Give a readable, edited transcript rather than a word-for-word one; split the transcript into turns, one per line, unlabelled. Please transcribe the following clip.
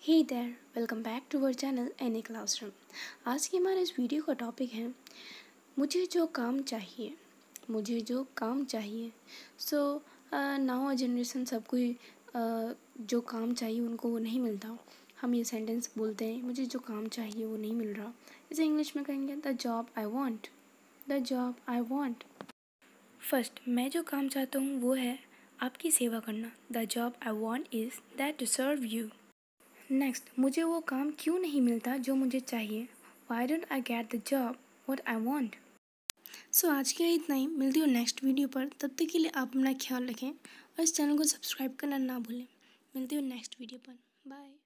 Hey there, welcome back to our channel any classroom. आज की हमारे इस वीडियो का टॉपिक है मुझे जो काम चाहिए। सो नाउ जनरेशन सब कोई जो काम चाहिए उनको वो नहीं मिलता। हम ये सेंटेंस बोलते हैं, मुझे जो काम चाहिए वो नहीं मिल रहा। इसे इंग्लिश में कहेंगे the job I want. First, मैं जो काम चाहता हूँ वो है आपकी सेवा करना। The job I want is that to serve you. Next, मुझे वो काम क्यों नहीं मिलता जो मुझे चाहिए। Why don't I get the job what I want. So आज के लिए इतना ही। मिलती हूँ नेक्स्ट वीडियो पर। तब तक के लिए आप अपना ख्याल रखें और इस चैनल को सब्सक्राइब करना ना भूलें। मिलती हूँ नेक्स्ट वीडियो पर। बाय।